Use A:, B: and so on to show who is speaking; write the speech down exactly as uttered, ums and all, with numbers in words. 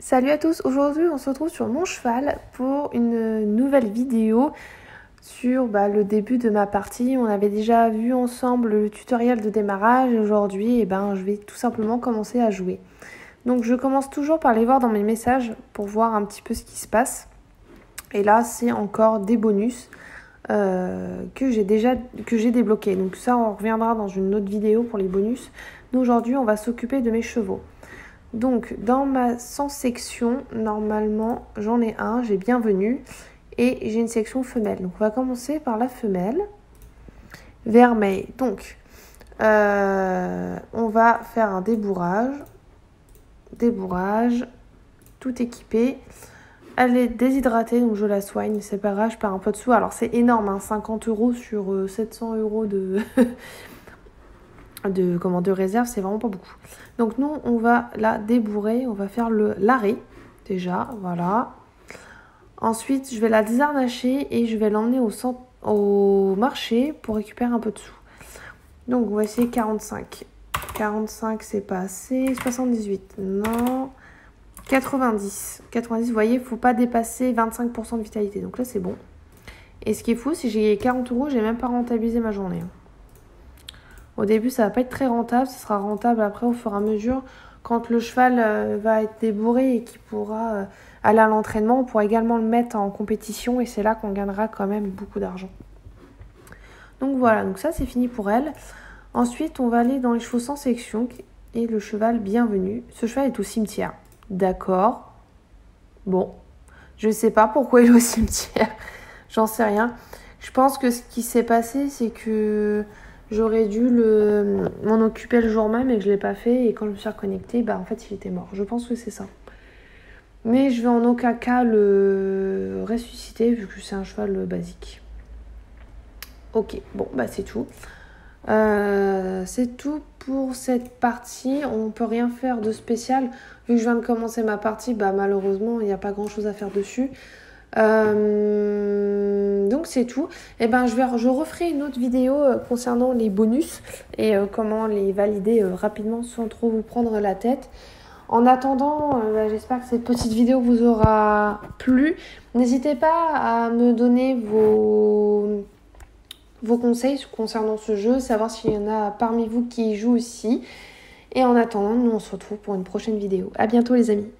A: Salut à tous, aujourd'hui on se retrouve sur mon cheval pour une nouvelle vidéo sur bah, le début de ma partie. On avait déjà vu ensemble le tutoriel de démarrage et aujourd'hui eh ben, je vais tout simplement commencer à jouer. Donc je commence toujours par aller voir dans mes messages pour voir un petit peu ce qui se passe. Et là c'est encore des bonus euh, que j'ai déjà que j'ai débloqués. Donc ça on reviendra dans une autre vidéo pour les bonus. Nous aujourd'hui on va s'occuper de mes chevaux. Donc, dans ma cent section, normalement, j'en ai un, j'ai bienvenue, et j'ai une section femelle. Donc, on va commencer par la femelle, vermeil. Donc, euh, on va faire un débourrage, débourrage, tout équipé. Elle est déshydratée, donc je la soigne, c'est pas grave, je perds un peu de sous. Alors, c'est énorme, hein, cinquante euros sur euh, sept cents euros de... de, comment, de réserve, c'est vraiment pas beaucoup. Donc nous, on va la débourrer, on va faire le l'arrêt, déjà, voilà. Ensuite, je vais la désharnacher et je vais l'emmener au, centre, au marché pour récupérer un peu de sous. Donc, on va essayer quarante-cinq. quarante-cinq, c'est pas assez. soixante-dix-huit, non. quatre-vingt-dix. quatre-vingt-dix, vous voyez, il ne faut pas dépasser vingt-cinq pour cent de vitalité. Donc là, c'est bon. Et ce qui est fou, si j'ai quarante euros, j'ai même pas rentabilisé ma journée. Au début, ça va pas être très rentable. Ça sera rentable après au fur et à mesure. Quand le cheval euh, va être débourré et qu'il pourra euh, aller à l'entraînement, on pourra également le mettre en compétition. Et c'est là qu'on gagnera quand même beaucoup d'argent. Donc voilà, donc ça c'est fini pour elle. Ensuite, on va aller dans les chevaux sans section. Et le cheval bienvenu. Ce cheval est au cimetière. D'accord. Bon. Je sais pas pourquoi il est au cimetière. J'en sais rien. Je pense que ce qui s'est passé, c'est que... j'aurais dû le, m'en occuper le jour même et que je ne l'ai pas fait. Et quand je me suis reconnectée, bah en fait, il était mort. Je pense que c'est ça. Mais je vais en aucun cas le ressusciter vu que c'est un cheval basique. Ok, bon, bah c'est tout. Euh, c'est tout pour cette partie. On ne peut rien faire de spécial. Vu que je viens de commencer ma partie, bah malheureusement, il n'y a pas grand-chose à faire dessus. Euh, donc c'est tout. Et ben je vais je referai une autre vidéo euh, concernant les bonus et euh, comment les valider euh, rapidement sans trop vous prendre la tête. En attendant, euh, bah, j'espère que cette petite vidéo vous aura plu. N'hésitez pas à me donner vos vos conseils concernant ce jeu, savoir s'il y en a parmi vous qui y jouent aussi. Et en attendant, nous on se retrouve pour une prochaine vidéo. À bientôt les amis.